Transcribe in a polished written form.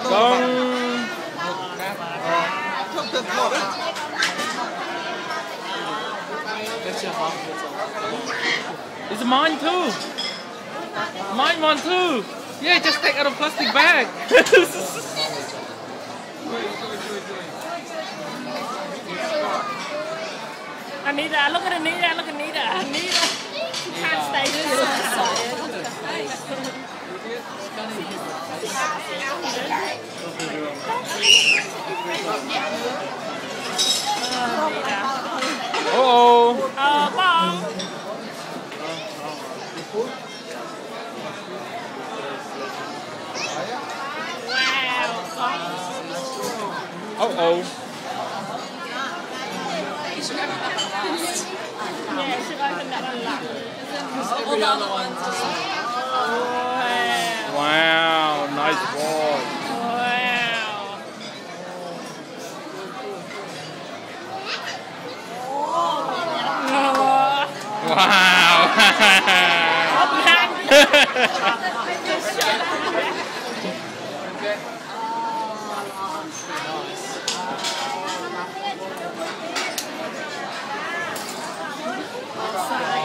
Gong. It's mine too. Mine one too. Yeah, just take out a plastic bag. Anita, look at Anita, look at Anita. Anita, she can't stay still. Uh-oh. Oh, Mom. Wow. Uh-oh. Yeah, she opened that one up. All the other ones. Wow. Wow, nice ball. Wow.